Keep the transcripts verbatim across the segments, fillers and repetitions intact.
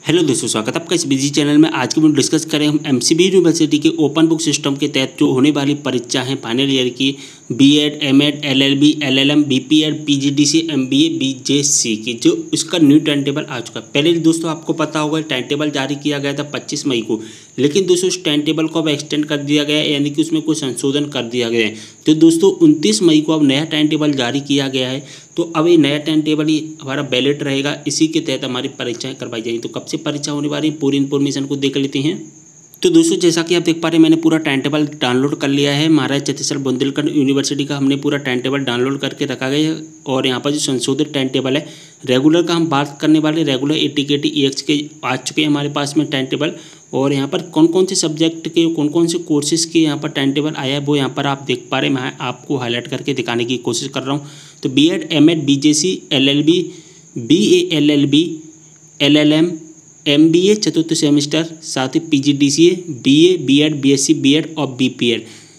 Hello दोस्तों, स्वागत है आपका इस बिजी चैनल में। आज की वीडियो डिस्कस करें हम एमसीबी यूनिवर्सिटी के ओपन बुक सिस्टम के तहत जो होने वाली परीक्षा है फाइनल ईयर की BEd, MEd, LLB, LLM, BPEd, PGDC, MBA, BJC की जो इसका न्यू टाइम टेबल आ चुका है। पहले दोस्तों आपको पता होगा टाइम टेबल जारी किया गया था पच्चीस मई को, लेकिन दोस्तों उस टाइम टेबल को अब एक्सटेंड कर दिया गया है, यानी कि उसमें कुछ संशोधन कर दिया गया है। तो दोस्तों उनतीस मई को अब नया टाइम टेबल जारी किया गया है। तो अब ये नया टाइम टेबल ही हमारा बैलेट रहेगा, इसी के तहत हमारी परीक्षाएं करवाई जाएंगी। तो कब से परीक्षा होने वाली है पूरी इन्फॉर्मेशन को देख लेते हैं। तो दोस्तों जैसा कि आप देख पा रहे हैं मैंने पूरा टाइम टेबल डाउनलोड कर लिया है। महाराजा छत्तीसगढ़ बुंदेलखंड यूनिवर्सिटी का हमने पूरा टाइम टेबल डाउनलोड करके रखा गया है। और यहाँ पर जो संशोधित टाइम टेबल है रेगुलर का हम बात करने वाले, रेगुलर एटी के टी ई एक्स के आ चुके हैं हमारे पास में टाइम टेबल। और यहाँ पर कौन कौन से सब्जेक्ट के कौन कौन से कोर्सेज़ के यहाँ पर टाइम टेबल आया है वो यहाँ पर आप देख पा रहे हैं। मैं आपको हाईलाइट करके दिखाने की कोशिश कर रहा हूँ। तो B Ed, M Ed, B J C, L L B, B A L L B, L L M, M B A चतुर्थ सेमेस्टर, साथ ही P G D C A, B A, B Ed, B S C, B Ed और B P Ed,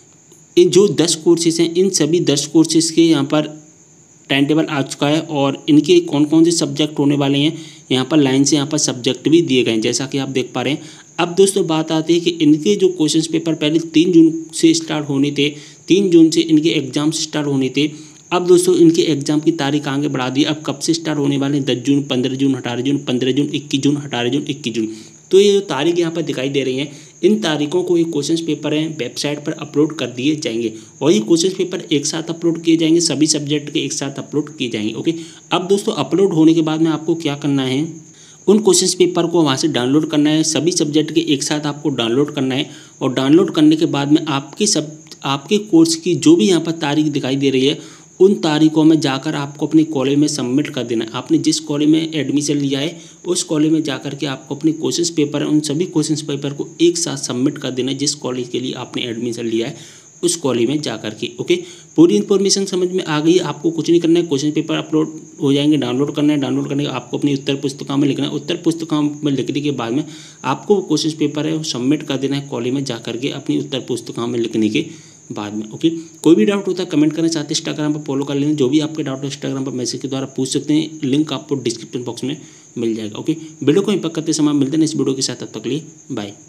इन जो दस courses हैं इन सभी दस कोर्सेज़ के यहाँ पर टाइम टेबल आ चुका है। और इनके कौन कौन से सब्जेक्ट होने वाले हैं यहाँ पर लाइन से यहाँ पर सब्जेक्ट भी दिए गए हैं जैसा कि आप देख पा रहे हैं। अब दोस्तों बात आती है कि इनके जो क्वेश्चन पेपर पहले तीन जून से स्टार्ट होने थे, तीन जून से इनके एग्जाम्स स्टार्ट होने थे। अब दोस्तों इनके एग्जाम की तारीख आगे बढ़ा दी। अब कब से स्टार्ट होने वाले हैं? दस जून, पंद्रह जून, अठारह जून, पंद्रह जून, इक्कीस जून, अठारह जून, इक्कीस जून। तो ये जो तारीख यहाँ पर दिखाई दे रही हैं इन तारीखों को ये क्वेश्चन पेपर हैं वेबसाइट पर अपलोड कर दिए जाएंगे। और ये क्वेश्चन पेपर एक साथ अपलोड किए जाएंगे, सभी सब्जेक्ट के एक साथ अपलोड किए जाएंगे। ओके, अब दोस्तों अपलोड होने के बाद में आपको क्या करना है, उन क्वेश्चन पेपर को वहाँ से डाउनलोड करना है, सभी सब्जेक्ट के एक साथ आपको डाउनलोड करना है। और डाउनलोड करने के बाद में आपके सब आपके कोर्स की जो भी यहाँ पर तारीख दिखाई दे रही है उन तारीखों में जाकर आपको अपने कॉलेज में सबमिट कर देना है। आपने जिस कॉलेज में एडमिशन लिया है उस कॉलेज में जाकर के आपको अपने क्वेश्चन पेपर है उन सभी क्वेश्चन पेपर को एक साथ सबमिट कर देना है जिस कॉलेज के लिए आपने एडमिशन लिया है उस कॉलेज में जाकर के। ओके, पूरी इन्फॉर्मेशन समझ में आ गई। आपको कुछ नहीं करना है, क्वेश्चन पेपर अपलोड हो जाएंगे, डाउनलोड करना है। डाउनलोड करने के आपको अपनी उत्तर पुस्तिका में लिखना है। उत्तर पुस्तिका में लिखने के बाद में आपको क्वेश्चन पेपर है वो सबमिट कर देना है कॉलेज में जाकर के अपनी उत्तर पुस्तिका में लिखने के बाद में। ओके, कोई भी डाउट होता है कमेंट करना चाहते हैं इंस्टाग्राम पर फॉलो कर लेना। जो भी आपके डाउट है इंस्टाग्राम पर मैसेज के द्वारा पूछ सकते हैं, लिंक आपको डिस्क्रिप्शन बॉक्स में मिल जाएगा। ओके, वीडियो को इम्पैक्ट करते समय मिलते हैं इस वीडियो के साथ, तब तक के लिए बाय।